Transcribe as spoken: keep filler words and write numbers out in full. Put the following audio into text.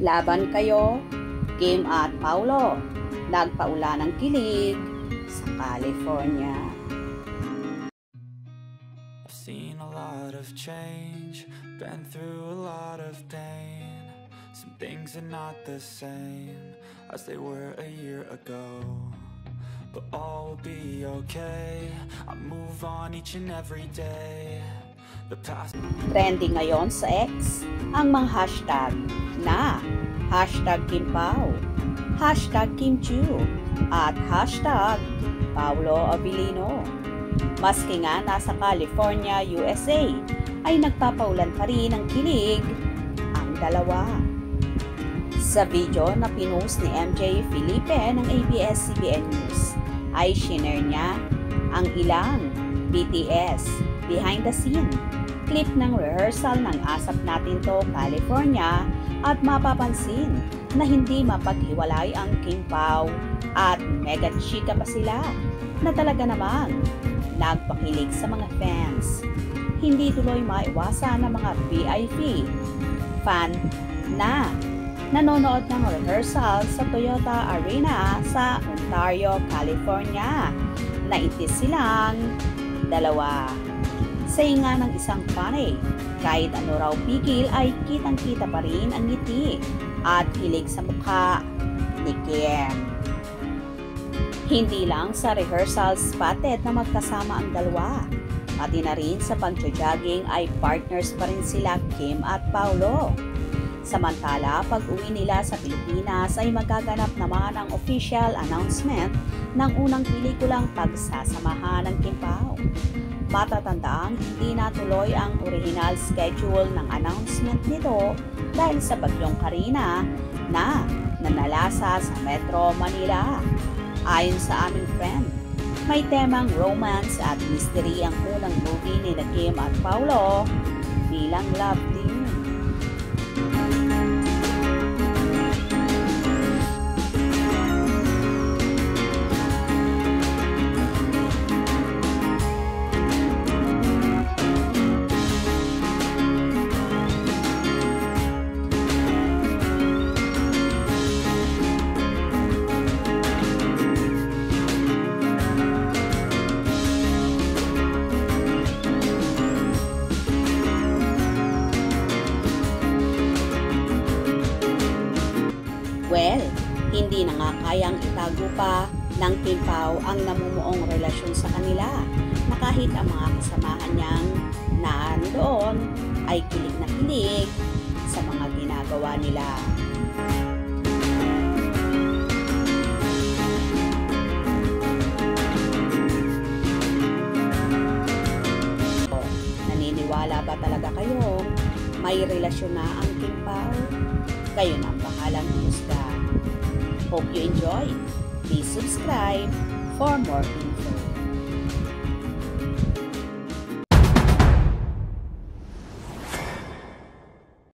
Laban kayo, Kim at Paulo, nagpaula ng kilig sa California. I've seen a lot of change, been through a lot of pain. Some things are not the same as they were a year ago, but all will be okay. I move on each and every day. The past. Trending ngayon sa X ang mga hashtag na hashtag Kim Pao, hashtag Kim Chiu, at hashtag Paulo Abilino. Maski nga nasa California, U S A, ay nagpapaulan pa rin ng kilig ang dalawa. Sa video na pinost ni M J Felipe ng A B S C B N News, ay shinare niya ang ilang B T S behind the scene clip ng rehearsal ng Asap Natin To California, at mapapansin na hindi mapaghiwalay ang Kim Pao at mega chika pa sila na talaga namang nagpakilig sa mga fans. Hindi tuloy maiwasan ng mga V I P fan na nanonood ng rehearsal sa Toyota Arena sa Ontario, California. Naitis silang dalawa. Sa nga ng isang panay, kahit ano raw pigil ay kitang-kita pa rin ang ngiti at kilig sa mukha ni Kim. Hindi lang sa rehearsal spotted na magkasama ang dalawa, pati na rin sa pag-jogging ay partners pa rin sila Kim at Paulo. Samantala, pag-uwi nila sa Pilipinas ay magaganap naman ang official announcement ng unang pelikulang pagsasamahan ng Kim Pao. Matatandaang hindi natuloy ang original schedule ng announcement nito dahil sa bagyong Karina na nanalasa sa Metro Manila. Ayon sa aming friend, may temang romance at mystery ang unang movie ni Kim at Paulo bilang love team. Well, hindi na nga kayang itago pa ng Kim Pao ang namumuong relasyon sa kanila, na kahit ang mga kasamahan niyang naandoon ay kilig na kilig sa mga ginagawa nila. Naniniwala ba talaga kayo may relasyon na ang Kim Pao? Kayo na ang bahalang husga. Hope you enjoyed. Please subscribe for more info.